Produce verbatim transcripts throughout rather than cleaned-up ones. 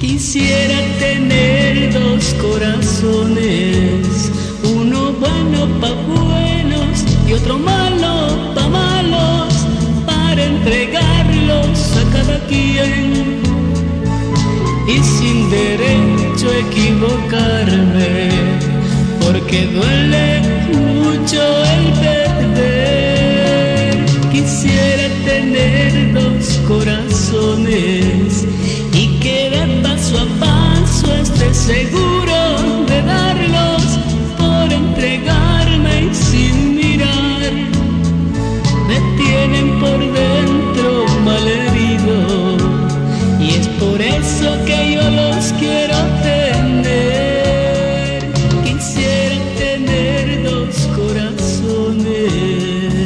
Quisiera tener dos corazones, uno bueno pa' buenos y otro malo pa' malos, para entregarlos a cada quien y sin derecho a equivocarme, porque duele mucho el perder. Quisiera tener dos corazones y que de paso a paso esté seguro de darlos por entregarme y sin mirar. Me tienen por dentro malherido y es por eso que yo los quiero tener. Quisiera tener dos corazones.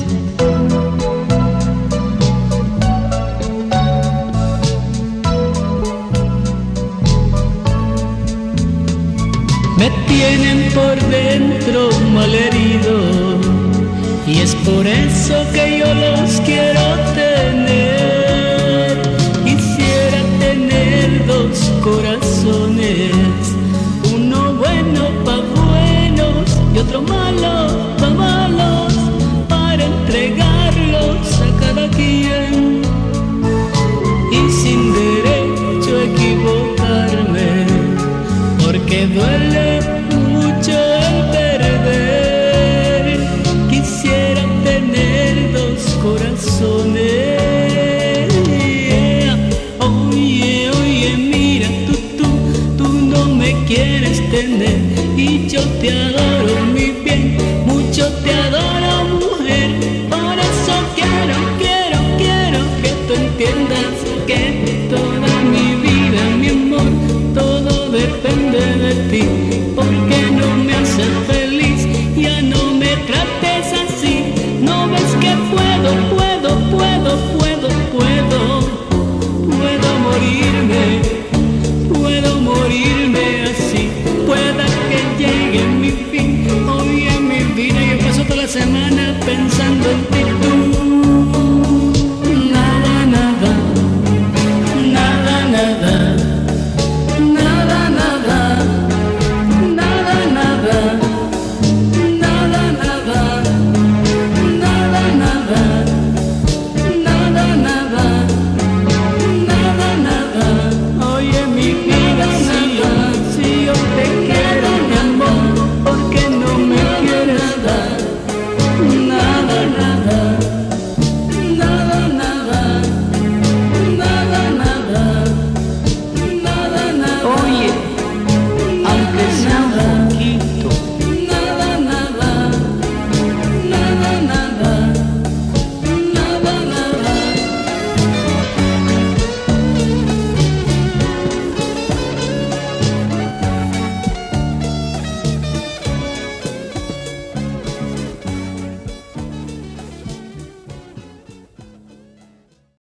Me tienen por dentro malherido y es por eso que yo los quiero tener. Quisiera tener dos corazones, uno bueno pa' buenos y otro malo pa' malos, para entregarlos a cada quien y sin derecho a equivocarme, porque duele mucho el perder. Quisiera tener dos corazones. Oye, oye, mira, tú, tú, tú no me quieres tener y yo te adoro, mi bien, mucho te adoro, mujer. Por eso quiero, quiero, quiero que tú entiendas que toda mi vida, mi amor, todo depende de ti, porque no me haces feliz. Ya no me trates así, no ves que puedo, puedo, puedo, puedo, puedo, puedo morirme, puedo morirme así, pueda que llegue mi fin. Hoy en mi vida yo paso toda la semana pensando en ti, tú. Nada, nada, nada, nada. Nada, nada, nada, nada, nada, nada, nada, nada, nada, nada, nada. Oye, mi vida.